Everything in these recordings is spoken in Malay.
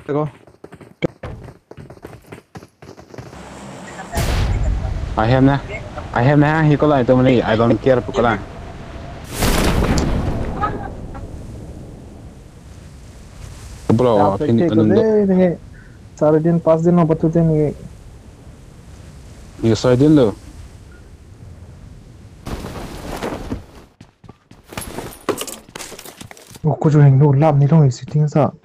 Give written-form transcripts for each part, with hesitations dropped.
Go. I have na. I have na. He ko lang ito mali. I don't care po ko lang. Bro, Perché cos'è? Sarà di un pass di una battuta in you saw din lo. Oh, cô chú hành nổ làm thì thôi, sẽ tiếng sợ.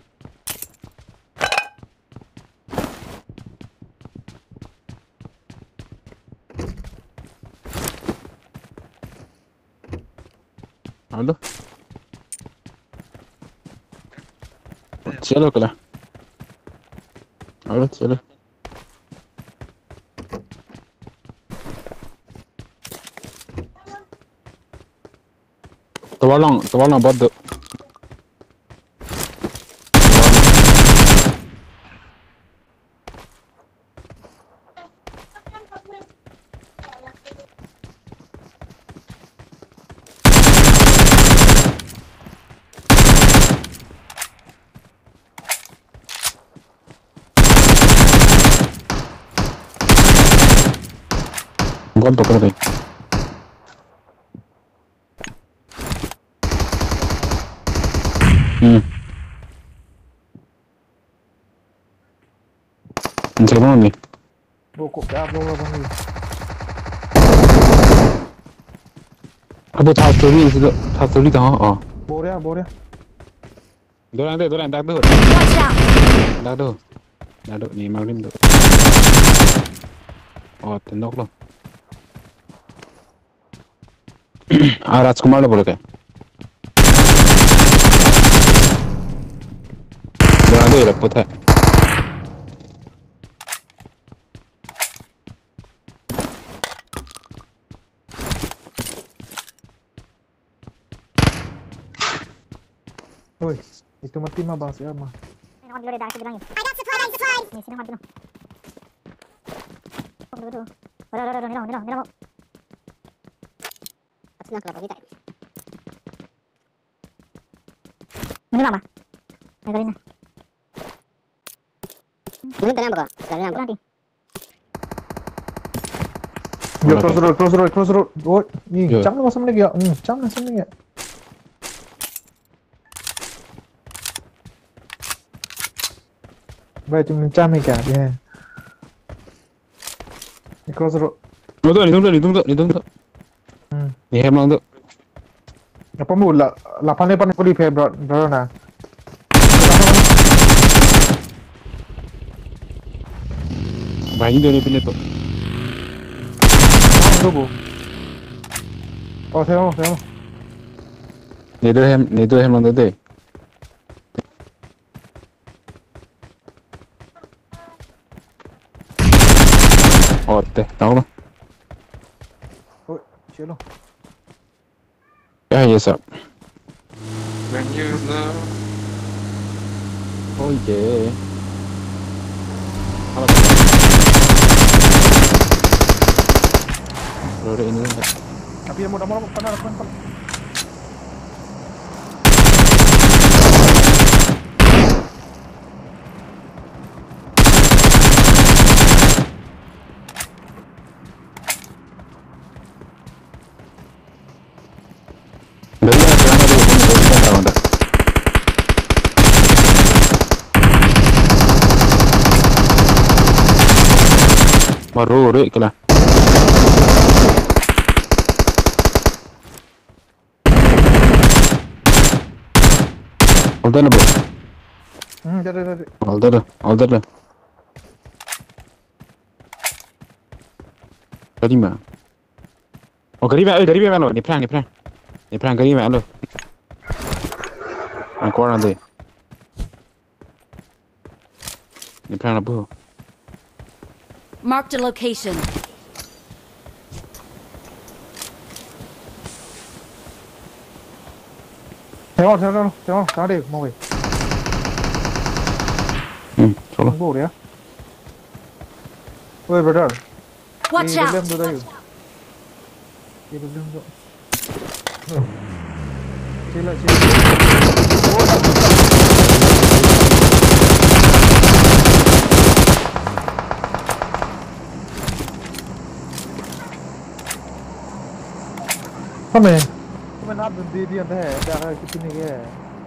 Alo. Chalo kala. Alo, chalo. Tawalang bad. Bad to kala. Jangan ni. Bokok dah bawa bang. Apa tak story dah ah. Borea. Dorang dah tu. Dah tu ni magrim tu. Oh, tendok lo. Rajkumar lo boleh ke? Dorang tu repot hai. Oi, itu mati mah bang siapa mah? I got supplies. Ni sini mati no. Dulu. Nila. Atsna kalau kita. Mana mama? Nagalina. Ini tenang buka. Sekarang nanti. Yo, cross road. Oh, ni, jangan masuk lagi ya. Jangan masuk lagi ya. Baik, cuma camik ya dia. Cross road. Ni tunggu. Ni hemang tu. Apa mu lah? 8 pulih pe bro na. Bayi tu ni pilih tu. Tunggu. Oh, tengok. Ni tu hemang tu deh. Oh, tahu lah. Oh, cielo. Ya, yes up. When you love. Oh yeah. Lori ini kan. Tapi yang mudah-mudah pandang. Baru kala. Alda na bro. Jadi. Alda. Karima. Oh, Karima lo. Ni perang. Ni perang Karima lo. Aku orang tu. Ni perang apa? Marked a location. Tengok, tadi mau ke? Solo. Tunggu dia. Woi, brother. Watch Di out. dalam tu dah. Di dalam tu. Sila. Come not the dia teh, dah kita ni ke.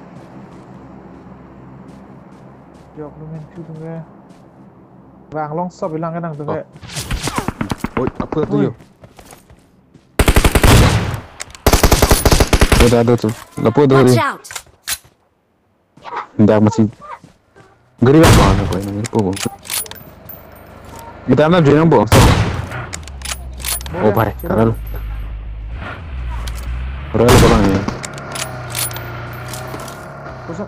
Jawab lu main tu ke. Vàng long sập bilang cái năng tu ke. Ôi, apa tu yo? Ada tu. Lepas tu Watch dia. out! Dah masih. Geri apa nak kau ini? Oh. Kita nak jadi nombor. Oh, pare. Kalau. Orang orang ni. Kosong.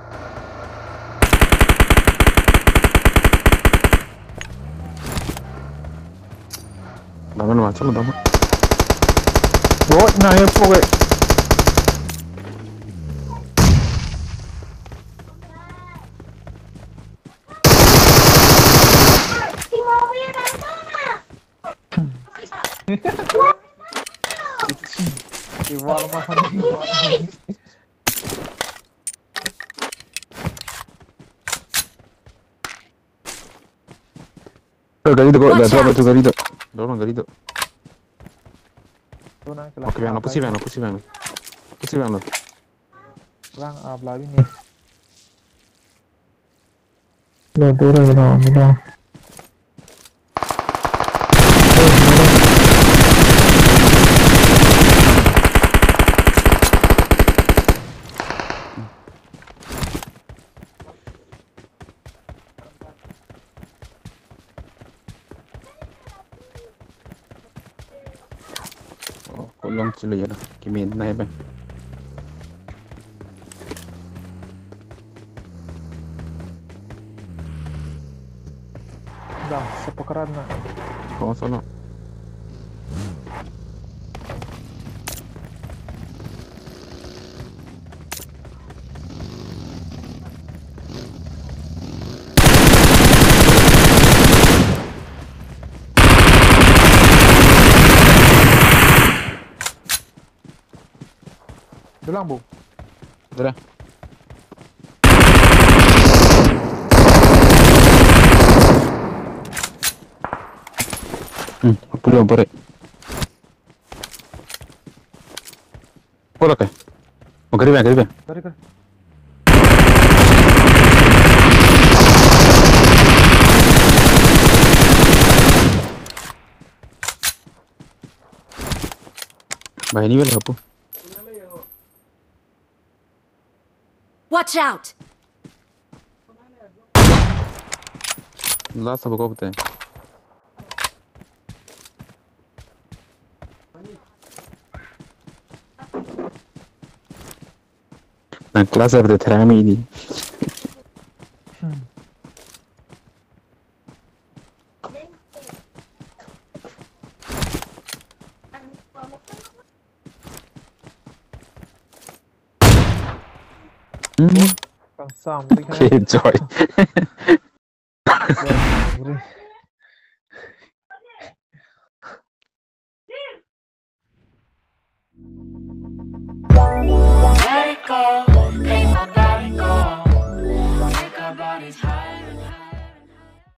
Dalam macam mana? Oh, nah ya pokok. Iwal mahal ni. Gali tu kau dah tu apa tu gali tu? Dorang gali tu. Tu nak kelas. Okey, bang, apa sih bang? Apa sih bang? Apa sih bang lo? Lang lagi ni. Lo tu orang ni. Oh, kau long cili ya dah. Kimi naik bang. Dah, sepekeran nak. Kau sana. Bilang bu. Dah. Belum pare. Boleh ke? Oh, gari bang. Dari kan. Baik ni boleh apa? Watch out! Last apa kau betul? Nah, kelas apa tu terami ini? Kang Sam ni kan. Enjoy. Let it go, make my body go. Make our bodies higher and higher.